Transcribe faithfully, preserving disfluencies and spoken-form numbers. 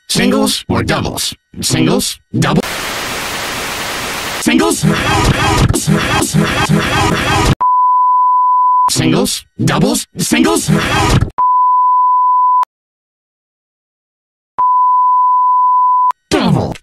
Singles or doubles? Singles, double. Singles. Singles, doubles, singles. Double.